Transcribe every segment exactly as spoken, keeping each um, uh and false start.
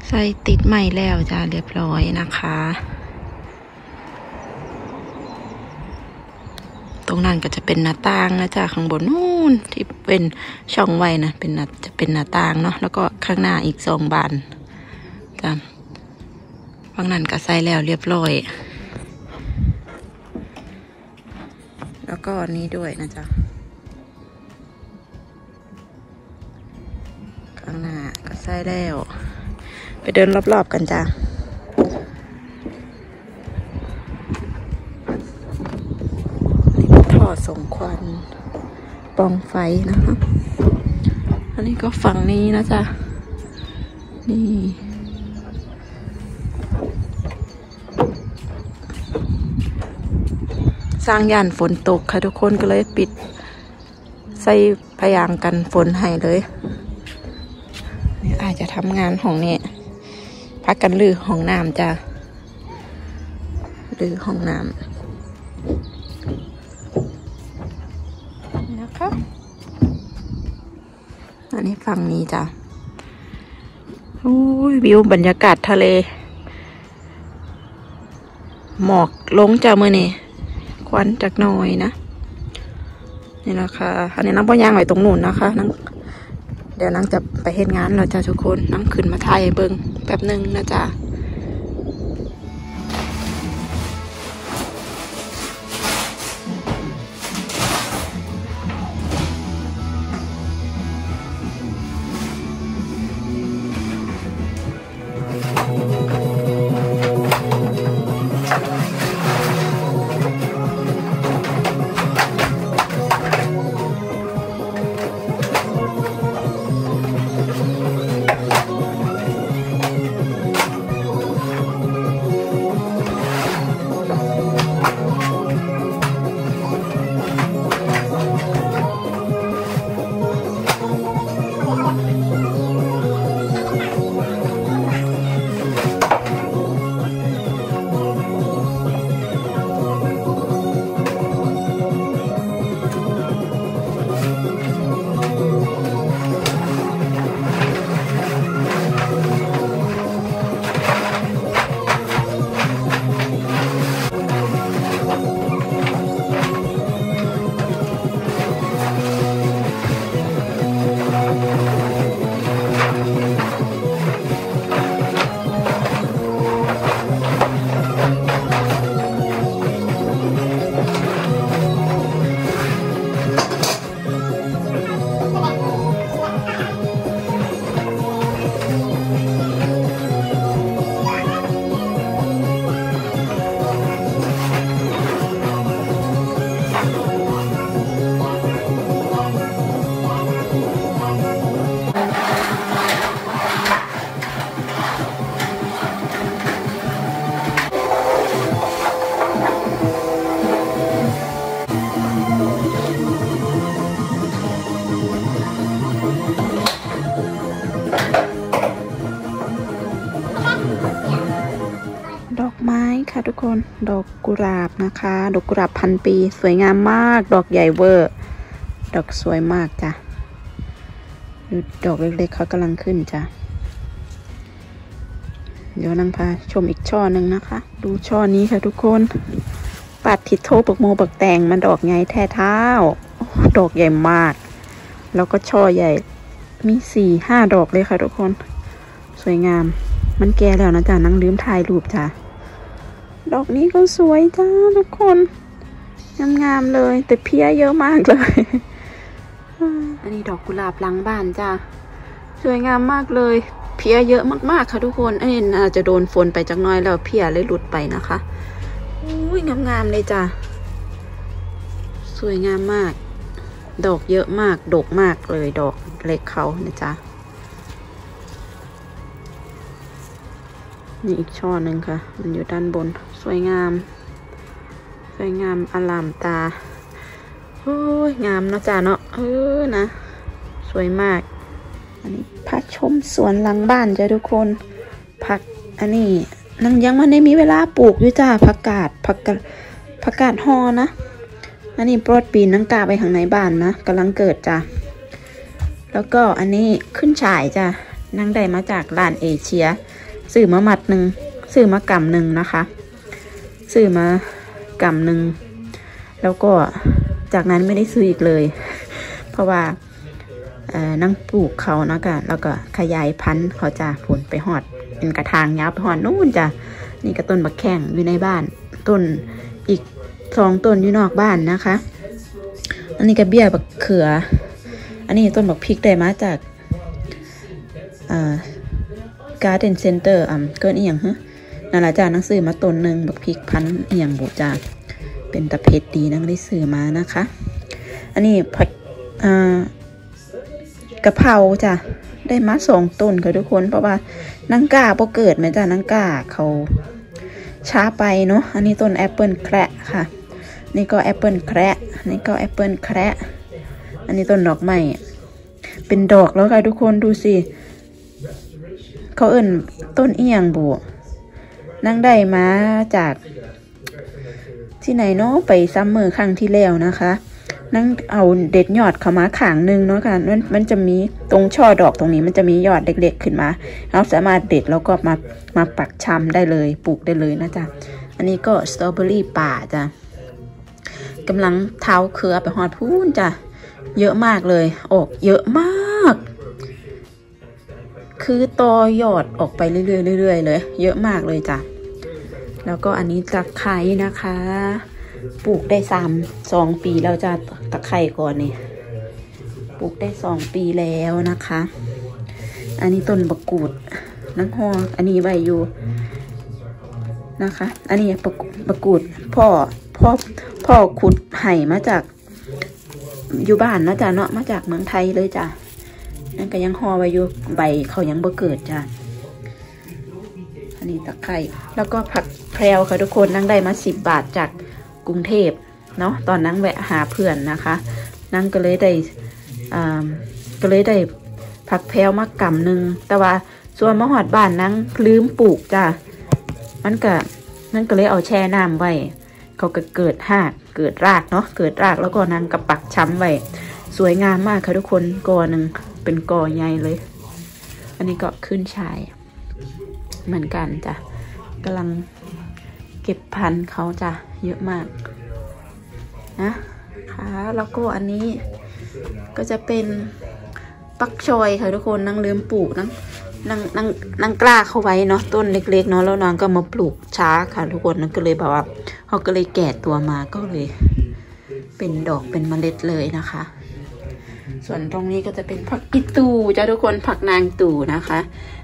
ใส่ติดใหม่แล้วจ้าเรียบร้อยนะคะตรงนั้นก็จะเป็นหน้าต่างนะจ้าข้างบนนู่นที่เป็นช่องไว้นะเป็นจะเป็นหน้าต่างเนาะแล้วก็ข้างหน้าอีกสองบานจ้าฝั่งนั้นก็ใส่แล้วเรียบร้อยแล้วก็นี้ด้วยนะจ๊ะข้างหน้าก็ใส่แล้วไปเดินรอบๆกันจ้ะนี่เป็นท่อส่งควันปล่องไฟนะคะอันนี้ก็ฝั่งนี้นะจ๊ะนี่สร้างย่านฝนตกค่ะทุกคนก็เลยปิดใส่พยางกันฝนให้เลยนี่อาจจะทำงานห้องนี้พักกันลือห้องน้ำจ้ะลือห้องน้ำนะคะอันนี้ฝั่งนี้จ้ะโอ้ยวิวบรรยากาศทะเลหมอกลงจ้ะมื่อนี้ควันจากหน่อยนะนี่นะคะอันนี้น้ำปอยางไว้ตรงนู้นนะคะนั่งเดี๋ยวนั่งจะไปเฮ็ดงานเราจะทุกคนน้ำขึ้นมาถ่ายเบิ้งแป๊บหนึ่งนะจ๊ะดอกไม้ค่ะทุกคนดอกกุหลาบนะคะดอกกุหลาบพันปีสวยงามมากดอกใหญ่เวอร์ดอกสวยมากจ้ะดูดอกเล็กๆเขากำลังขึ้นจ้ะเดี๋ยวนั่งพาชมอีกช่อหนึ่งนะคะดูช่อนี้ค่ะทุกคนปัดทิดโทปักโมปักแตงมันดอกใหญ่แท้เท้าดอกใหญ่มากแล้วก็ช่อใหญ่มีสี่ห้าดอกเลยค่ะทุกคนสวยงามมันแก่แล้วนะจ๊ะนั่งลืมถ่ายรูปจ้ะดอกนี้ก็สวยจ้าทุกคนงามๆเลยแต่เพี้ยเยอะมากเลยอันนี้ดอกกุหลาบหลังบ้านจ้าสวยงามมากเลยเพี้ยเยอะมากๆค่ะทุกคนอันนี้อาจจะโดนฝนไปจักหน่อยแล้วเพี้ยเลยหลุดไปนะคะอุ้ยงามๆเลยจ้าสวยงามมากดอกเยอะมากดกมากเลยดอกเล็กเขานะจ๊ะนี่อีกช่อหนึ่งค่ะมันอยู่ด้านบนสวยงามสวยงามอลามตาโอ้ยงามเนาะจ้าเนาะเออนะสวยมากอันนี้พาชมสวนหลังบ้านจ้ะทุกคนผักอันนี้นังยังมันได้มีเวลาปลูกอยู่จ้าผักกาดผักกาดผักกาดฮอนะอันนี้โปรดปีนนังกาไปข้างในบ้านนะกำลังเกิดจ้ะแล้วก็อันนี้ขึ้นฉ่ายจ้ะนั่งได้มาจากร้านเอเชียซื้อมามัดหนึ่งซื้อมากำหนึ่งนะคะซื้อมากำหนึ่งแล้วก็จากนั้นไม่ได้ซื้ออีกเลยเพราะว่านั่งปลูกเขานะกะแล้วก็ขยายพันธุ์เขาจะผลไปหอดเป็นกระถางยาวไปหอดนู่นจ้ะนี่ก็ต้นบักแข้งอยู่ในบ้านต้นอีกสองต้นอยู่นอกบ้านนะคะอันนี้ก็เบี้ยบักเขืออันนี้ต้นบักพริกได้มาจากอ่าการ์เด้นเซ็นเตอร์อ่ะเกินอีหยังฮะนั่นแหละจ้านังซื้อมาต้นหนึ่งบักพริกพันอีหยังบุจ้าเป็นตะเพ็ดดีนังได้ซื้อมานะคะอันนี้ผักอ่ากะเพราจ้ะได้มาสองต้นค่ะทุกคนเพราะว่านังกาพอเกิดไหมจ้านังกาเขาช้าไปเนาะอันนี้ต้นแอปเปิลแคระค่ะนี่ก็แอปเปิลแคระนี่ก็แอปเปิลแคระอันนี้ต้นดอกไม้เป็นดอกแล้วค่ะทุกคนดูสิเขาเอิ่นต้นเอียงบัวนั่งได้มาจากที่ไหนเนาะไปซัมเมอร์ครั้งที่แล้วนะคะนั่งเอาเด็ดยอดเข้ามาขางหนึ่งเนาะค่ะมันมันจะมีตรงช่อดอกตรงนี้มันจะมียอดเล็กๆขึ้นมาเราสามารถเด็ดแล้วก็มามาปักชำได้เลยปลูกได้เลยนะจ๊ะอันนี้ก็สตรอเบอรี่ป่าจ้ะกำลังเท้าเครือไปหอดพูนจ้ะเยอะมากเลยออกเยอะมากคือตอยอดออกไปเรื่อยๆเรื่อยๆเลยเยอะมากเลยจ้ะแล้วก็อันนี้ตะไคร้นะคะปลูกได้สามสองปีแล้วจ้ะตะไคร้ก่อนนี่ปลูกได้สองปีแล้วนะคะอันนี้ต้นบักกูดนังฮออันนี้ใบอยู่นะคะอันนี้บักบักกูดพ่อพ่อพ่อขุดไห่มาจากอยู่บ้านนะจ๊ะเนาะมาจากเมืองไทยเลยจ้ะนั่นก็ยังห่อไว้อยู่ใบเขายังบ่เกิดจ้ะอันนี้ตะไคร้แล้วก็ผักแพรวค่ะทุกคนนั่งได้มาสิบบาทจากกรุงเทพเนาะตอนนั่งแวะหาเพื่อนนะคะนั่งก็เลยได้อ่าก็เลยได้ผักแพรวมากำหนึ่งแต่ว่าส่วนมะฮอดบ้านนั่งลืมปลูกจ้ะมันก็นั่นก็เลยเอาแช่น้ำไว้เขาก็เกิดหากเกิดรากเนาะเกิดรากแล้วก็นั่งกระปักช้ำไว้สวยงามมากค่ะทุกคนกอหนึ่งเป็นกอใหญ่เลยอันนี้ก็ขึ้นชายเหมือนกันจ้ะกำลังเก็บพันธุ์เขาจ้ะเยอะมากนะค่ะแล้วก็อันนี้ก็จะเป็นปักชอยค่ะทุกคนนั่งลืมปลูกนั่งนั่งนั่งนั่งกล้าเข้าไว้เนาะต้นเล็กๆเนาะแล้วน้องก็มาปลูกช้าค่ะทุกคนนั่นก็เลยแบบว่าเขาก็เลยแก่ตัวมาก็เลยเป็นดอกเป็นเมล็ดเลยนะคะส่วนตรงนี้ก็จะเป็นผักอีตูจ้ะทุกคนผักนางตู่นะคะ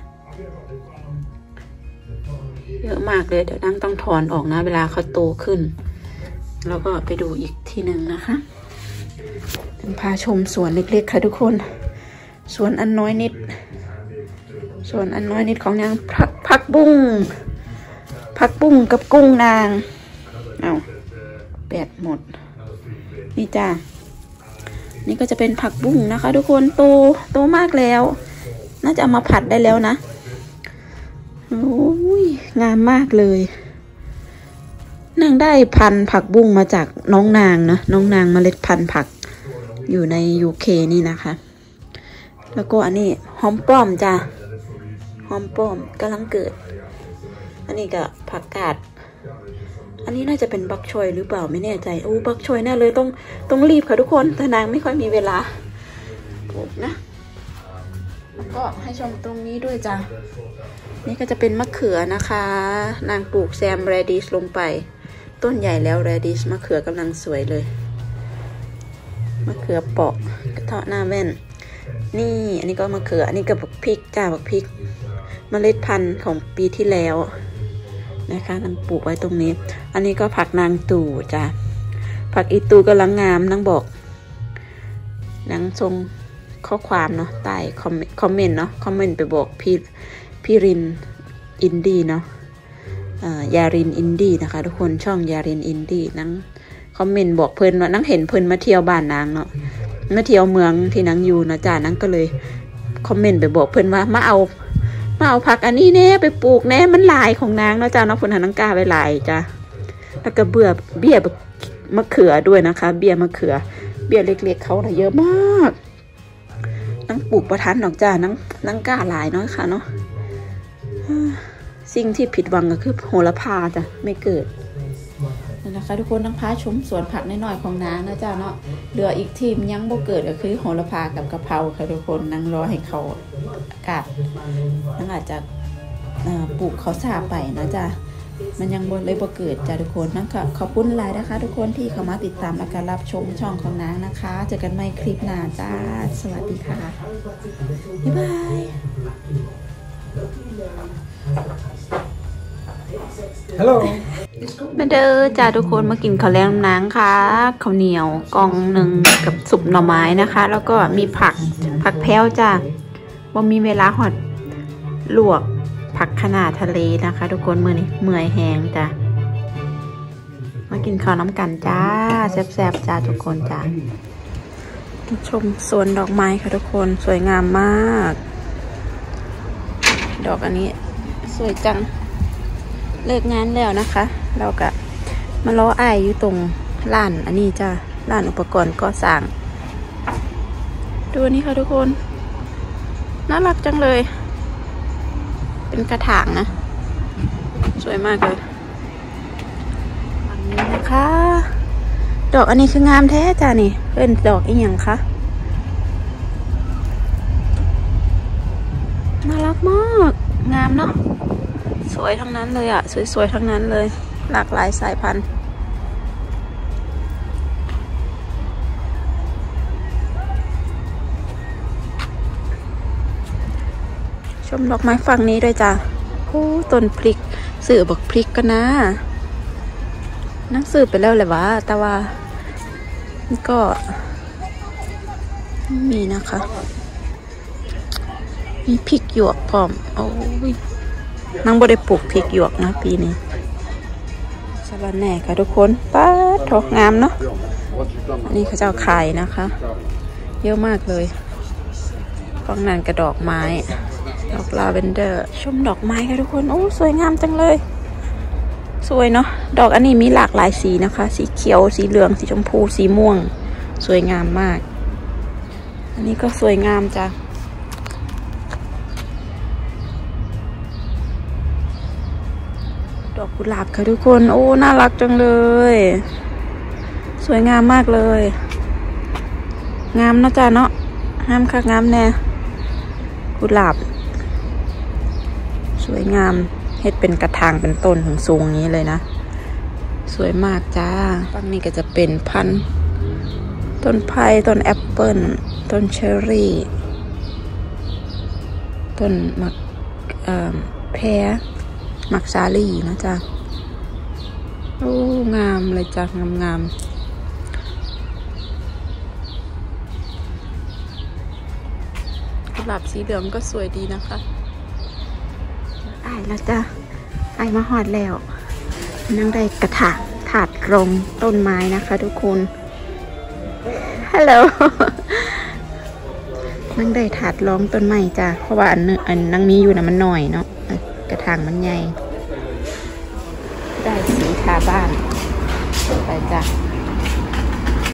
เยอะมากเลยเดี๋ยวนั่งต้องถอนออกนะเวลาเขาโตขึ้นแล้วก็ไปดูอีกทีหนึ่งนะคะเป็นพาชมสวนเล็กๆค่ะทุกคนสวนอันน้อยนิดสวนอันน้อยนิดของนางผักผักบุ้งผักบุ้งกับกุ้งนางเอาแปดหมดนี่จ้านี่ก็จะเป็นผักบุ้งนะคะทุกคนโตโตมากแล้วน่าจะเอามาผัดได้แล้วนะโอ้ยงามมากเลยนางได้พันธุ์ผักบุ้งมาจากน้องนางนะน้องนางเมล็ดพันธุ์ผักอยู่ใน ยู เค นี่นะคะแล้วก็อันนี้หอมป้อมจ้ะหอมป้อมกำลังเกิดอันนี้ก็ผักกาดอันนี้น่าจะเป็นบักชอยหรือเปล่าไม่แน่ใจโอ้บักชอยแน่เลยต้องต้องรีบค่ะทุกคนแต่นางไม่ค่อยมีเวลาปลูกนะแล้วก็ให้ชมตรงนี้ด้วยจ้ะนี่ก็จะเป็นมะเขือนะคะนางปลูกแซมแรดิชลงไปต้นใหญ่แล้วแรดิชมะเขือกำลังสวยเลยมะเขือเปาะกระเทาะหน้าแว่นนี่อันนี้ก็มะเขืออันนี้ก็บักพริกจ้าบักพริกเมล็ดพันธุ์ของปีที่แล้วนะคะนางปลูกไว้ตรงนี้อันนี้ก็ผักนางตู่จ้ะผักอีตูกำลังงามนางบอกนางทรงข้อความเนาะใต้คอมคอมเมนต์เนาะคอมเมนต์ไปบอกพี่พี่รินอินดี้เนาะยารินอินดี้นะคะทุกคนช่องยารินอินดี้นางคอมเมนต์บอกเพิ่นว่านางเห็นเพิ่นมาเที่ยวบ้านนางเนาะมาเที่ยวเมืองที่นางอยู่นะจ้านางก็เลยคอมเมนต์ไปบอกเพิ่นว่ามาเอามาเอาผักอันนี้แน่ไปปลูกแน่มันหลายของนางเนาะจ้าเนาะเพิ่นหานางกาไว้หลายจ้ะแล้วก็เบื่อเบี้ยมะเขือด้วยนะคะเบี้ยมะเขือเบี้ยเล็กๆเขาเยอะมากนางปลูกประทันหรอกจ้านางนางกาหลายเนาะค่ะเนาะสิ่งที่ผิดหวังก็คือโหระพาจ้ะไม่เกิดนั่นนะคะทุกคนทั้งพาชมสวนผักน้อยๆของน้านะจ๊ะเนาะเหลืออีกทีมยังบ่เกิดก็คือโหระพากับกะเพราค่ะทุกคนนั่งรอให้เขาอากาศนั่งอาจจะปลูกเขาซาไปนะจ๊ะมันยังบนเลยบ่เกิดจ้ะทุกคนนั่นค่ะขอบคุณหลายนะคะทุกคนที่เข้ามาติดตามและการรับชมช่องของน้านะคะเจอกันใหม่คลิปหน้าจ้าสวัสดีค่ะบ๊ายบายฮัลโหลมาเด้อจ้าทุกคนมากินข้าวแล้งน้ำนางค่ะข้าวเหนียวกล่องหนึ่งกับสุปหน่อไม้นะคะ แล้วก็มีผักผักแพ้วจ้าว่ามีเวลาหอดลวกผักขนาดทะเลนะคะทุกคนมือนี้เมื่อยแห้งจ้ามากินข้าวน้ำกันจ้าแซ่บๆจ้าทุกคนจ้าชมสวนดอกไม้ค่ะทุกคนสวยงามมากดอกอันนี้สวยจังเลิกงานแล้วนะคะเราก็มาล้อไออยู่ตรงร้านอันนี้จ้าร้านอุปกรณ์ก่อสร้างดูนี่ค่ะทุกคนน่ารักจังเลยเป็นกระถางนะสวยมากเลยอันนี้นะคะดอกอันนี้คืองามแท้จ้านี่เป็นดอกอีหยังคะน่ารักมากงามเนาะสวยทั้งนั้นเลยอ่ะสวยๆทั้งนั้นเลยหลากหลายสายพันธุ์ชมดอกไม้ฝั่งนี้ด้วยจ้ะโอ้ต้นพริกสื่อบอกพริกกันนะนั่งสื่อไปแล้วเลยวะแต่ว่าก็มีนะคะมีพริกหยวกพร้อมโอ้ยนั่งบ่ได้ปลูกพริกหยวกนะปีนี้สะระแหน่ค่ะทุกคนป้าทอกงามเนาะอันนี้เขาจะเอาขายนะคะเยอะมากเลยฝั่งนั้นกระดอกไม้ดอกลาเวนเดอร์ชมดอกไม้ค่ะทุกคนโอ้สวยงามจังเลยสวยเนาะดอกอันนี้มีหลากหลายสีนะคะสีเขียวสีเหลืองสีชมพูสีม่วงสวยงามมากอันนี้ก็สวยงามจ้ะดอกกุหลาบค่ะทุกคนโอ้น่ารักจังเลยสวยงามมากเลยงามนะจ๊ะเนาะงามค่ะงามแน่กุหลาบสวยงามเฮ็ดเป็นกระถางเป็นต้นถึงสูงนี้เลยนะสวยมากจ้าฝั่งนี้ก็จะเป็นพันธุ์ต้นไผ่ต้นแอปเปิ้ลต้นเชอร์รี่ต้นมะแพรมักซาลี่นะจ๊ะโอ้งามเลยจ้ะงามงามกุหลาบสีเหลืองก็สวยดีนะคะไอ้แล้วจ้ะไอ้มาหอดแล้วนั่งได้กระถางถาดรองต้นไม้นะคะทุกคนฮัลโหลนั่งได้ถาดรองต้นไม้จ้ะเพราะว่าอันนึงอันนั่งมีอยู่นะมันหน่อยเนาะกระถางมันใหญ่ได้สีทาบ้านไปจ้ะ